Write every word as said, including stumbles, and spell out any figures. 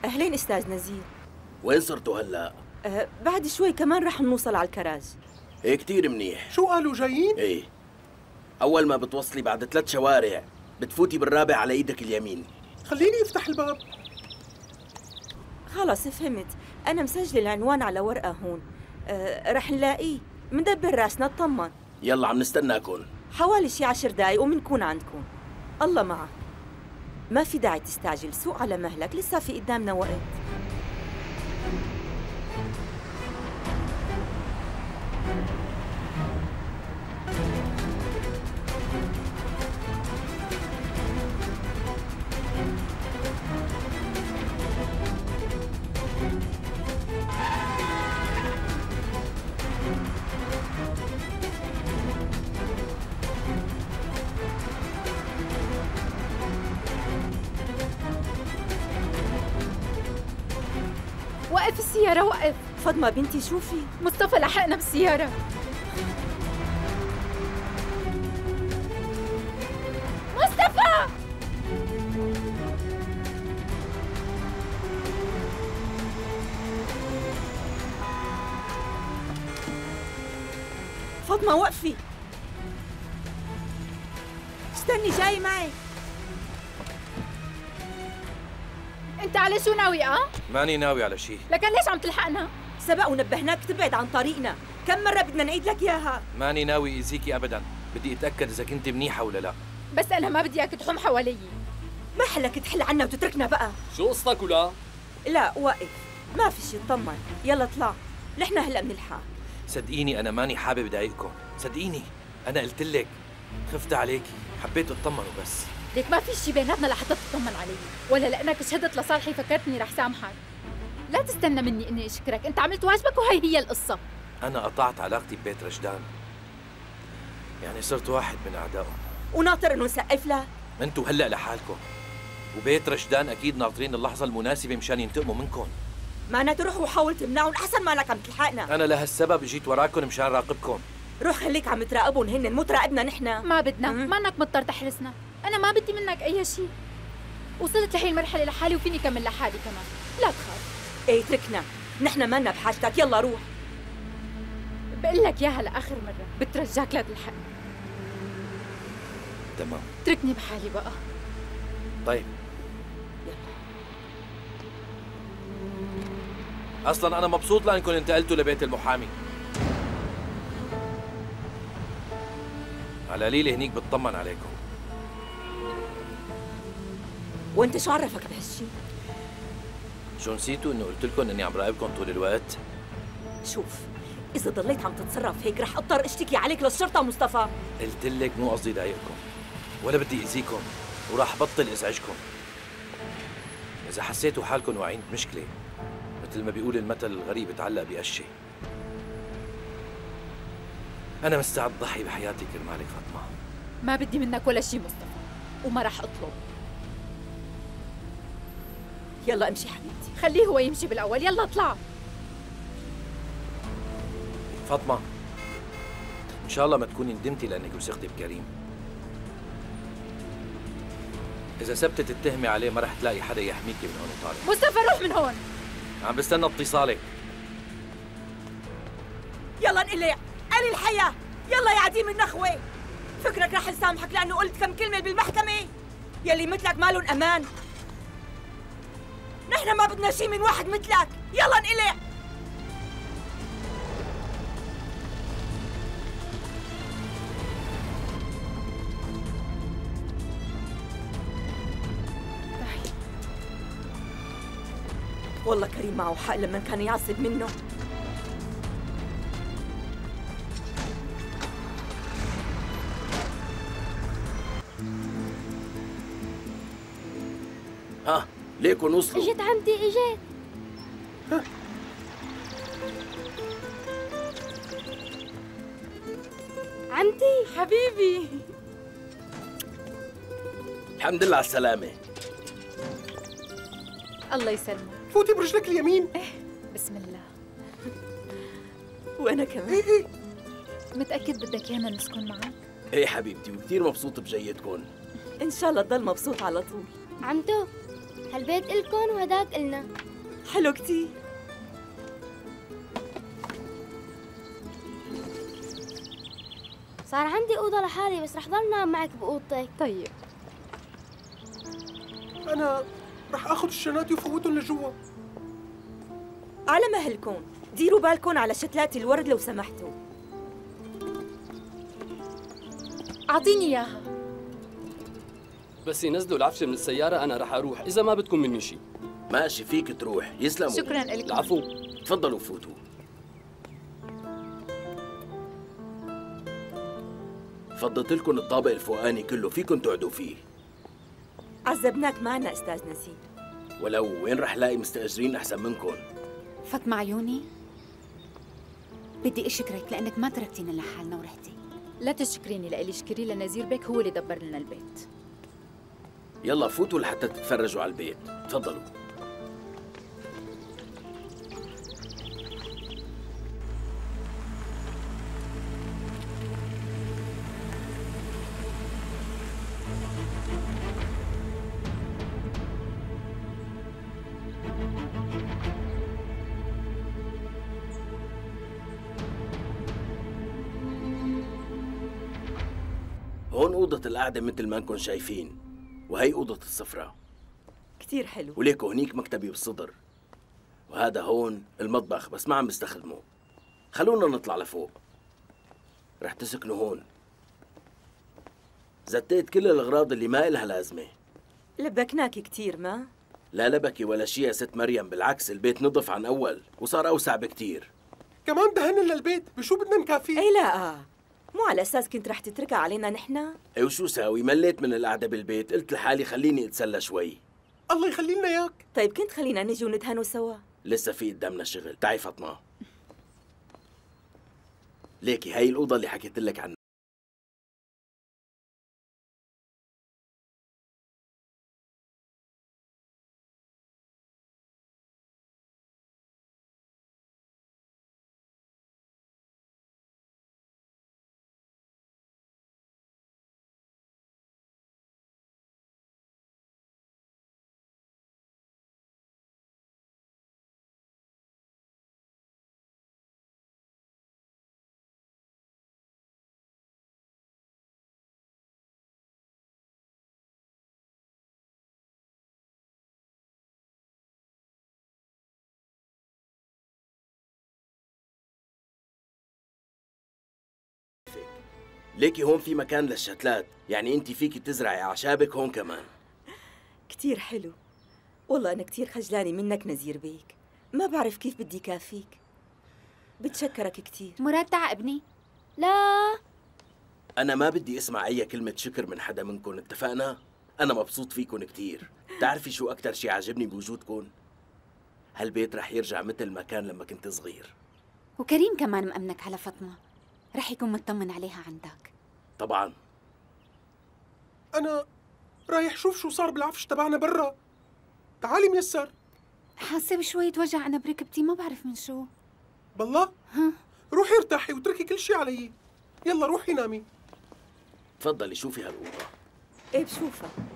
أهلين أستاذ نزير. وين صرتوا هلا؟ أه بعد شوي كمان رح نوصل على الكراج. ايه كتير منيح. شو قالوا جايين؟ ايه أول ما بتوصلي بعد ثلاث شوارع بتفوتي بالرابع على ايدك اليمين. خليني افتح الباب. خلص فهمت، أنا مسجلة العنوان على ورقة هون. أه رح نلاقيه، مندبر راسنا اطمن. يلا عم نستناكم. حوالي شي عشر دقايق ومنكون عندكم. الله معك. ما في داعي تستعجل، سوق على مهلك، لسه في قدامنا وقت. وقف السيارة، وقف. فاطمة بنتي شوفي، مصطفى لحقنا بالسيارة. مصطفى! فاطمة وقفي. استني جاي معي. انت على شو ناوي؟ اه؟ ماني ناوي على شيء. لكن ليش عم تلحقنا؟ سبق ونبهناك تبعد عن طريقنا، كم مرة بدنا نعيد لك إياها؟ ماني ناوي اذيكي ابدا، بدي اتاكد اذا كنت منيحه ولا لا. بس انا ما بدي اياك تحوم حوالي. ما حلك تحل عنا وتتركنا بقى. شو قصتك ولا؟ لا وقف، ما في شي، اطمن. يلا اطلع، نحن هلا بنلحق. صدقيني انا ماني حابب ضايقكم، صدقيني انا قلت لك خفت عليكي، حبيت اطمن وبس. ليك ما في شي بيناتنا لحتى تطمن علي، ولا لانك شهدت لصالحي فكرتني رح سامحك. لا تستنى مني اني اشكرك، انت عملت واجبك وهي هي القصه. انا قطعت علاقتي ببيت رشدان، يعني صرت واحد من اعدائهم. وناطر انه نسقف لك؟ انتوا هلا لحالكم، وبيت رشدان اكيد ناطرين اللحظه المناسبه مشان ينتقموا منكم. معنا تروح وحاول تمنعهم، احسن ما لك عم تلحقنا. انا لهالسبب جيت وراكم مشان راقبكم. روح خليك عم تراقبهم هن، مو تراقبنا نحن. ما بدنا، ما انك مضطر تحرسنا، انا ما بدي منك اي شيء. وصلت لهي المرحله لحالي وفيني كمل لحالي كمان، لا تخاف. ايه اتركنا، نحن مالنا بحاجتك، يلا روح. بقول لك اياها لاخر مره، بترجاك لا تلحقني. تمام، اتركني بحالي بقى. طيب اصلا انا مبسوط لانكم انتقلتوا لبيت المحامي. على قليل هنيك بتطمن عليكم. وانت شو عرفك بهالشي؟ شو نسيتوا انه قلت لكم اني عم راقبكم طول الوقت؟ شوف، اذا ضليت عم تتصرف هيك رح اضطر اشتكي عليك للشرطه مصطفى. قلت لك مو قصدي ضايقكم ولا بدي اذيكم، وراح بطل ازعجكم. اذا حسيتوا حالكم واقعين بمشكله، مثل ما بيقول المثل الغريب اتعلق بقشه. انا مستعد ضحي بحياتي كرمالك فاطمه. ما بدي منك ولا شيء مصطفى، وما رح اطلب. يلا امشي حبيبتي. خليه هو يمشي بالاول، يلا اطلع. فاطمه ان شاء الله ما تكوني ندمتي لانك وثقتي بكريم. اذا ثبتت التهمه عليه ما رح تلاقي حدا يحميكي من هون وطالع. مصطفى روح من هون. عم بستنى اتصالك. يلا انقلع، قلي الحياه، يلا يا عديم النخوه. فكرك رح نسامحك لانه قلت كم كلمه بالمحكمه؟ يلي مثلك مالن امان. نحن ما بدنا شيء من واحد مثلك، يلا انقلع. والله كريم معه حق لما كان يعصب منه. ها ليكن وصلوا. اجت عمتي، اجت. ها. عمتي حبيبي، الحمد لله على السلامة. الله يسلمك. فوتي برجلك اليمين. بسم الله. وانا كمان. ايه ايه متأكد بدك ايانا نسكن معك؟ ايه حبيبتي، وكثير مبسوط بجيتكم. ان شاء الله تضل مبسوط على طول. عمتو هالبيت إلكن وهداك إلنا. حلو كتير. صار عندي أوضة لحالي بس رح ضل نام معك بأوضتك. طيب أنا رح آخذ الشناتي وفوتهم لجوا. على مهلكم، ديروا بالكم على شتلات الورد لو سمحتوا. أعطيني إياها. بس ينزلوا العفشه من السياره انا رح اروح اذا ما بدكم مني شيء. ماشي فيك تروح، يسلموا. شكراً لكم. العفو. تفضلوا فوتوا. فضيت لكم الطابق الفوقاني كله، فيكم تقعدوا فيه. عذبناك معنا أستاذ نزيه. ولو وين رح لاقي مستأجرين أحسن منكم؟ فاطمة عيوني، بدي أشكرك لأنك ما تركتينا لحالنا ورحتي. لا تشكريني لإلي، اشكري لنزير بيك، هو اللي دبر لنا البيت. يلا فوتوا لحتى تتفرجوا على البيت، تفضلوا. هون أوضة القعدة مثل ما انكم شايفين، وهي أوضة السفرة. كتير حلو. وليكوا هنيك مكتبي بالصدر، وهذا هون المطبخ بس ما عم بستخدمه. خلونا نطلع لفوق. رح تسكنوا هون. زتيت كل الأغراض اللي ما إلها لازمة. لبكناكي كتير ما؟ لا لبكي ولا شي يا ست مريم، بالعكس البيت نضف عن أول وصار أوسع بكتير. كمان دهنا للبيت، بشو بدنا نكافيه؟ أي لا، مو على أساس كنت رح تتركها علينا نحنا؟ اي وشو ساوي؟ مليت من القعدة بالبيت، قلت لحالي خليني اتسلى شوي. الله يخلي لنا اياك. طيب كنت خلينا نجي وندهنوا سوا. لسه في قدامنا شغل. تعي فاطمة. ليكي هاي الأوضة اللي حكيت لك عنها. ليكي هون في مكان للشتلات، يعني انت فيكي تزرعي اعشابك هون كمان. كتير حلو. والله أنا كتير خجلانة منك نزير بيك، ما بعرف كيف بدي كافيك. بتشكرك كتير. مراد تعبني. لا انا ما بدي اسمع اي كلمة شكر من حدا منكم، اتفقنا؟ انا مبسوط فيكم كتير. بتعرفي شو اكتر شي عجبني بوجودكم؟ هالبيت رح يرجع مثل ما كان لما كنت صغير. وكريم كمان مأمنك على فاطمة، رح يكون مطمن عليها عندك. طبعا. أنا رايح شوف شو صار بالعفش تبعنا برا. تعالي ميسر. حاسة بشوية وجع أنا بركبتي، ما بعرف من شو. بالله؟ ها؟ روحي ارتاحي واتركي كل شي علي. يلا روحي نامي. تفضلي شوفي هالأوضة. إيه بشوفها.